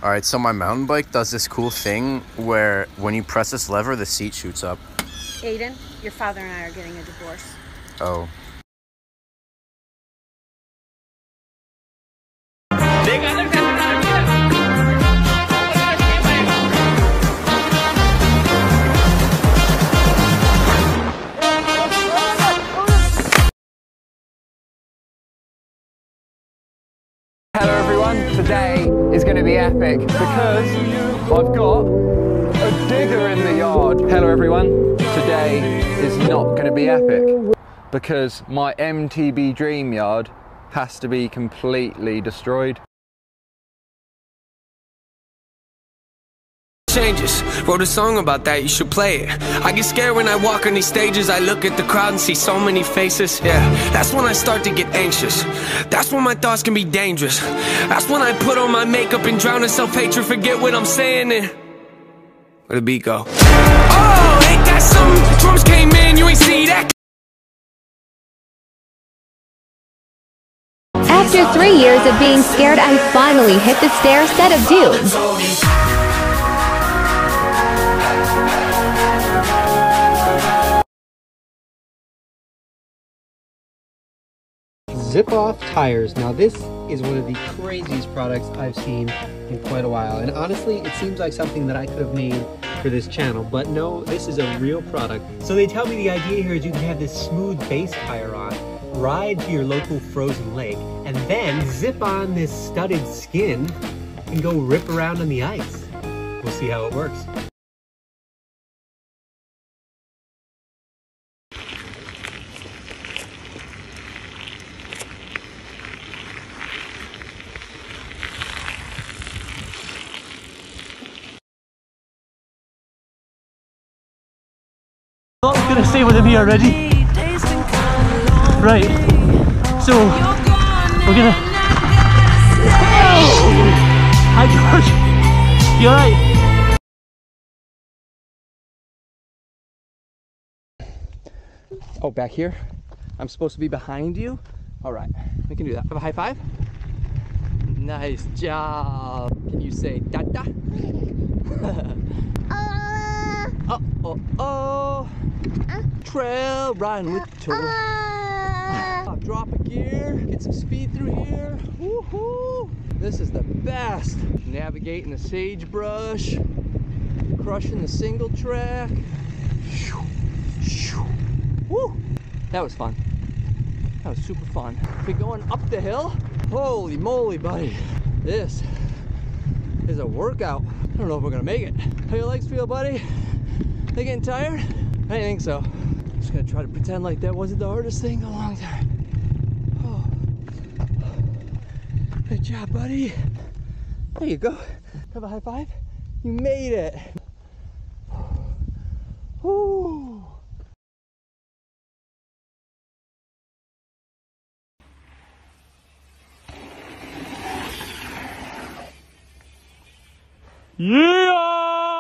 All right, so my mountain bike does this cool thing where when you press this lever, the seat shoots up. Aiden, your father and I are getting a divorce. Oh. Hello everyone, today is going to be epic because I've got a digger in the yard. Hello everyone, today is not going to be epic because my MTB dream yard has to be completely destroyed. Changes. Wrote a song about that, you should play it. I get scared when I walk on these stages. I look at the crowd and see so many faces. Yeah, that's when I start to get anxious. That's when my thoughts can be dangerous. That's when I put on my makeup and drown in self-hatred. Forget what I'm saying and where the beat go? Oh, ain't that something? Drums came in, you ain't see that. After 3 years of being scared, I finally hit the stair set of doom. Zip-off tires. Now this is one of the craziest products I've seen in quite a while, and honestly it seems like something that I could have made for this channel, but no, this is a real product. So they tell me the idea here is you can have this smooth base tire on, ride to your local frozen lake, and then zip on this studded skin and go rip around on the ice. We'll see how it works. I'm gonna stay with him here already. Right, so we're gonna. Oh! Hi George, you alright? Oh, back here? I'm supposed to be behind you? Alright, we can do that. Have a high five? Nice job. Can you say Dada? Trail riding with Toad. Drop a gear, get some speed through here. Woohoo! This is the best. Navigating the sagebrush, crushing the single track. Woo! That was fun. That was super fun. We're going up the hill. Holy moly, buddy. This is a workout. I don't know if we're gonna make it. How your legs feel, buddy? They getting tired? I didn't think so. Just gonna try to pretend like that wasn't the hardest thing in a long time. Oh. Good job, buddy. There you go. Have a high five. You made it. Woo. Yeah!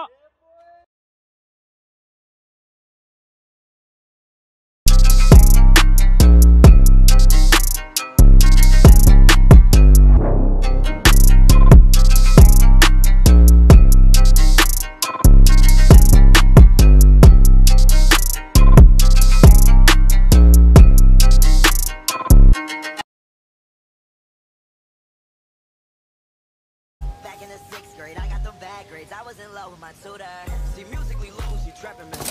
Back in the 6th grade, I got the bad grades. I was in love with my tutor. See, musically loose, you trapping me.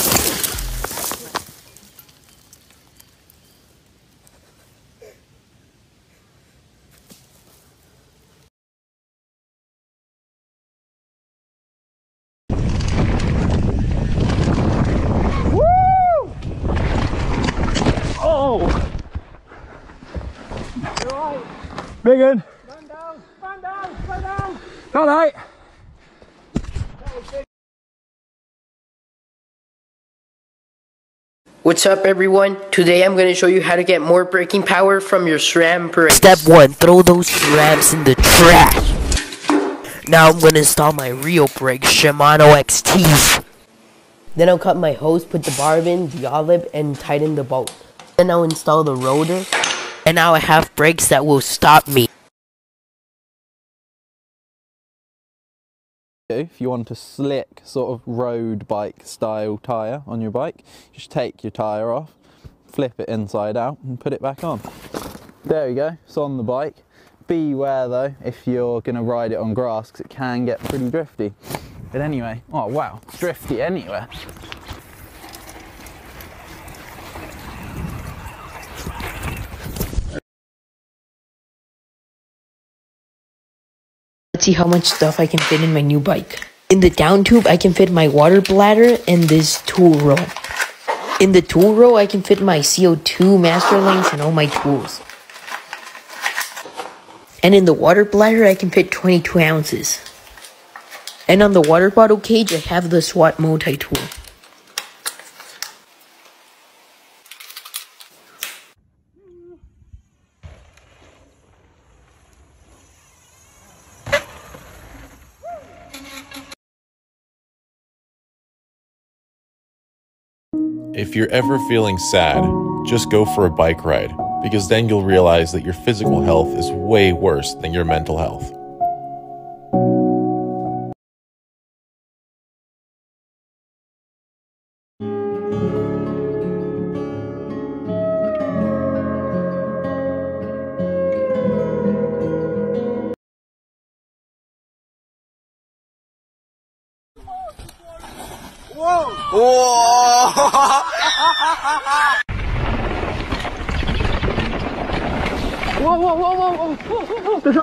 Woo! Oh! You're right. Megan! Run down! Run down! Run down! All right. What's up everyone? Today I'm going to show you how to get more braking power from your SRAM brakes. Step 1. Throw those SRAMs in the trash. Now I'm going to install my real brakes, Shimano XTs. Then I'll cut my hose, put the barb in, the olive, and tighten the bolt. Then I'll install the rotor. And now I have brakes that will stop me. If you want a slick sort of road bike style tyre on your bike, just take your tyre off, flip it inside out and put it back on. There you go, it's on the bike. Beware though if you're going to ride it on grass because it can get pretty drifty. But anyway, oh wow, it's drifty anywhere. Let's see how much stuff I can fit in my new bike. In the down tube, I can fit my water bladder and this tool row. In the tool row, I can fit my CO2 master links and all my tools. And in the water bladder, I can fit 22 ounces. And on the water bottle cage, I have the SWAT multi-tool. If you're ever feeling sad, just go for a bike ride, because then you'll realize that your physical health is way worse than your mental health. Whoa! Whoa! Whoa, whoa, whoa, whoa, whoa, whoa,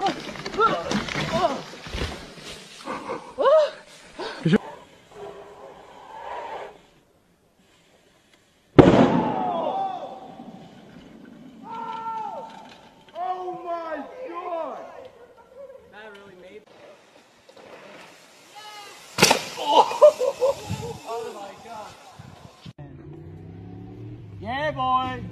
whoa. Oh my God! That really made. Oh my God! Yeah, boy.